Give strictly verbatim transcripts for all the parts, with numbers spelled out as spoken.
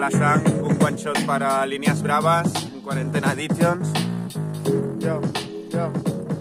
Passang, un one shot para Líneas Bravas, en Quarantena Editions. Jo, jo.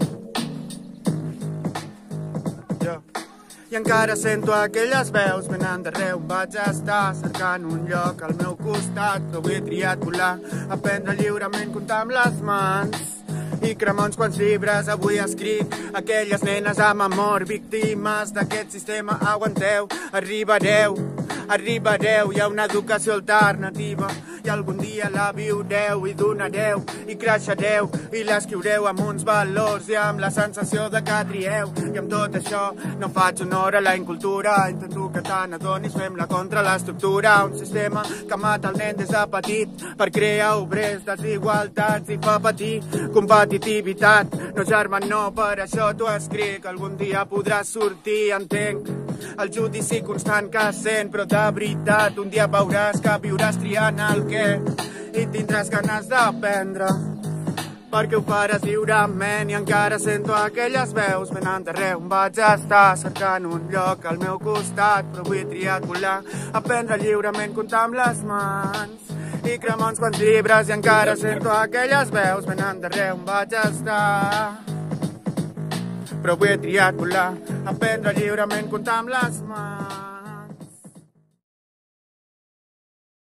Jo. I encara sento aquelles veus venant d'arreu. Vaig estar cercant un lloc al meu costat, però avui he triat volar, aprendre lliurement, comptar amb les mans i cremar uns quants llibres. Avui escric aquelles nenes amb amor, víctimes d'aquest sistema. Aguanteu, arribareu, arribareu. Hi ha una educació alternativa i algun dia la viureu i donareu i creixereu i l'escriureu amb uns valors i amb la sensació de que trieu. I amb tot això no faig honor a la incultura, intento que te n'adonis, fem-la contra l'estructura. Un sistema que mata el nen des de petit per crear obrers, desigualtats i fa patir competitivitat. No, germà, no, per això t'ho escric. Algun dia podràs sortir, entenc el judici constant que sent, però de veritat un dia veuràs que viuràs triant el què i tindràs ganes d'aprendre, perquè ho faràs lliurement. I encara sento aquelles veus venant d'arreu. Vaig estar cercant un lloc al meu costat, però avui he triat volar, aprendre lliurement, comptar amb les mans i cremar uns quants llibres. I encara sento aquelles veus venant d'arreu. Vaig estar, però avui he triat volar, aprendre lliurement, comptar amb les mans.